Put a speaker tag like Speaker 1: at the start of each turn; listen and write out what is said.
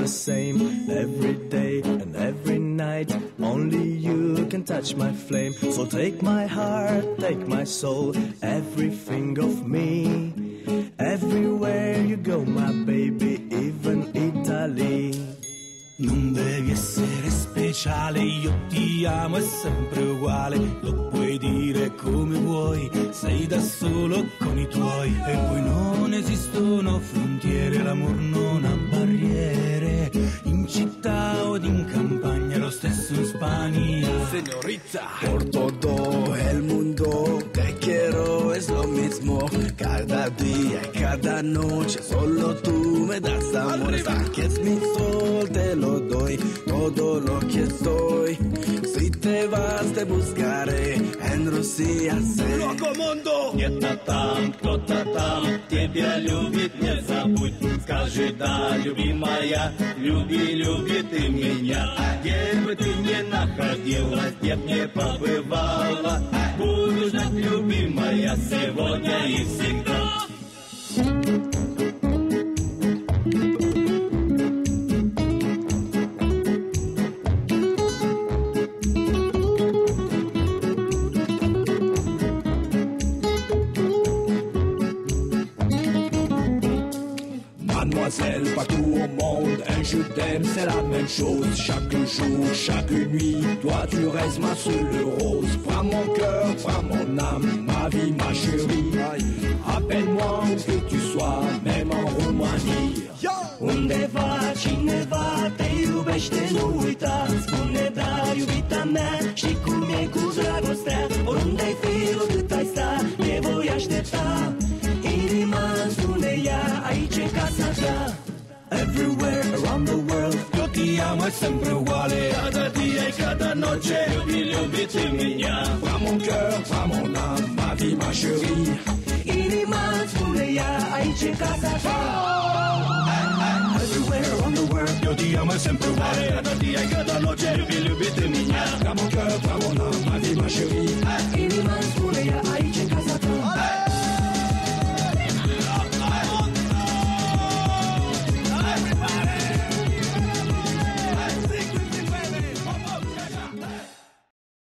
Speaker 1: same every day and every night. Only you can touch my flame. So take my heart, take my soul, everything of me. Everywhere you go, my baby, even Italy.
Speaker 2: Non devi essere speciale, io ti amo, è sempre uguale. Lo puoi dire come vuoi, sei da solo con i tuoi. E poi non esistono frontiere, l'amor non ha barriere. In città o in campagna, lo stesso in Spagna.
Speaker 1: Señorita,
Speaker 3: por todo el mundo te quiero, es lo mismo. Cada día y cada noche solo tú me das amor. Que es mi sol, te lo doy, todo lo que soy. Si te vas te buscaré en Rusia.
Speaker 1: Locomondo!
Speaker 4: Где-то там, кто-то там тебя любит, не забудь. Скажи да, любимая, люби, люби ты меня. Где бы ты ни находилась, где б не побывала, буду ждать, любимая, сегодня и всегда.
Speaker 2: Mademoiselle, partout au monde, un je t'aime, c'est la même chose. Chaque jour, chaque nuit, toi tu restes ma seule rose. Prends mon cœur, prends mon âme, ma vie, ma chérie. Appelle-moi où que tu sois, même en Roumanie.
Speaker 5: Undeva, cineva te iubește, nu uita. Spune da, iubita mea, știi cum e cu dragostea. Oriunde-ai fi, oricât ai sta, te voi aștepta. Inima-mi spune ea, aici e casa ta.
Speaker 1: Everywhere around the world,
Speaker 2: Io ti amo, è sempre uguale.
Speaker 4: Cada día y cada noche, люби, люби ты меня.
Speaker 2: Prends mon cœur, prends mon âme, ma vie, ma chérie.
Speaker 5: Inima-mi spune ea, aici e casa ta.
Speaker 1: everywhere around the world.
Speaker 2: Io ti amo, è sempre uguale.
Speaker 4: Cada día y cada noche, люби, люби ты меня.